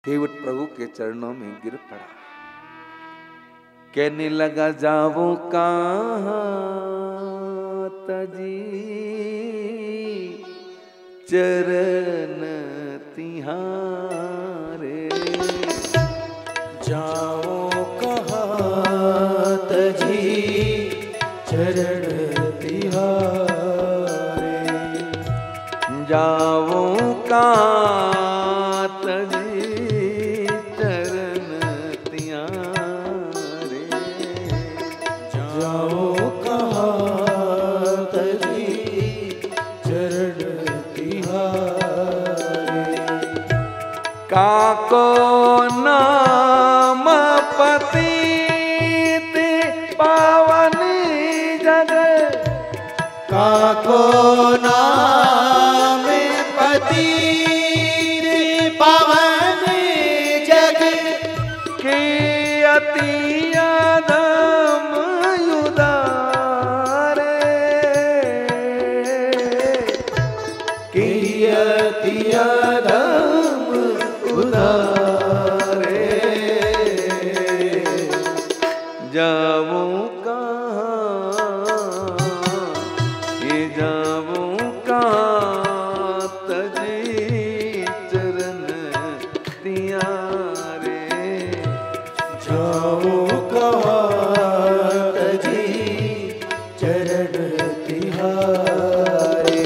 केवट प्रभु के चरणों में गिर पड़ा, कहने लगा जाऊं कहाँ तजी चरण तिहारे, जाऊं कहाँ तजी चरण तिहारे, जाऊं कहाँ तजी चरण तिहारे, जाऊं कहाँ तजी चरण तिहारे, काको नाम पतित पावन जग, काको नाम पतित पावन जग, की अति अधम उदारे, की अति अधम उदारे, जाऊं कहाँ ये जाऊं कहाँ तजी चरण तिहारे, जाऊं कहाँ तजी चरण तिहारे,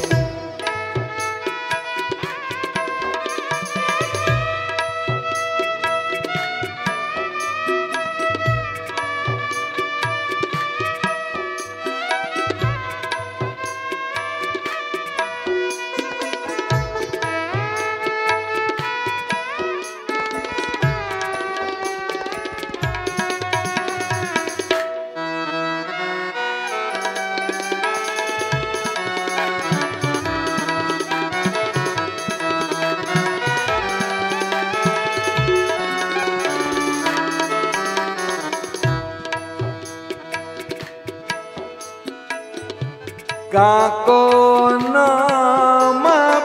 काको नाम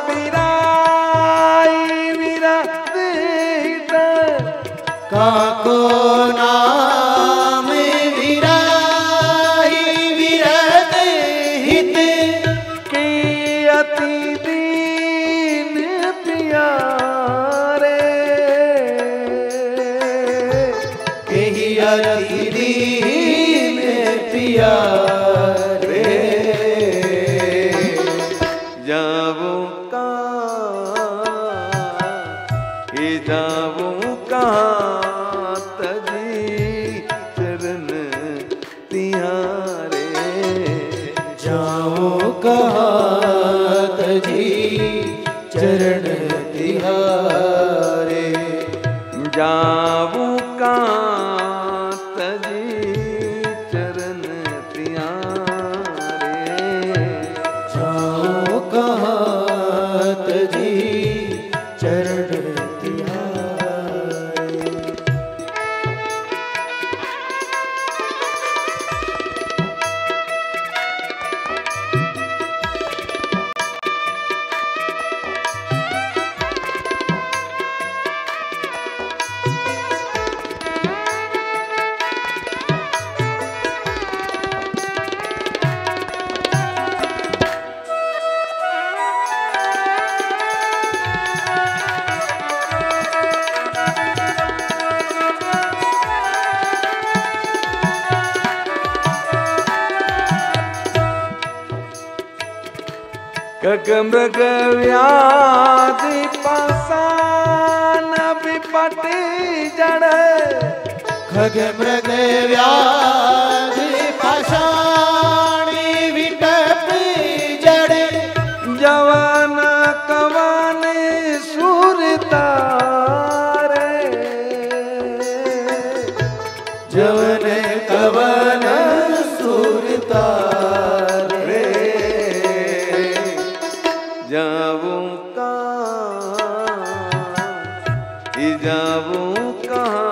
बिराई विरहित, काको नाम विराई विरत हित, की अति दीन प्यारे, कही अति दीन प्यारे, जाऊं कहाँ ये जाऊं कहाँ तजी चरण तिहारे, जाऊं कहाँ तजी चरण तिहारे, जाऊं कहाँ तजी चरण तिहारे, जाऊं कहाँ तजी चरण तिहारे, खग मृग व्याधि पाषाण विपट जड़, खग मृग व्याधि पाषाण विपट जड़, जवन कवन सुरतारे, जवन कवन सुरतारे, जाऊं कहाँ ये जाऊं कहाँ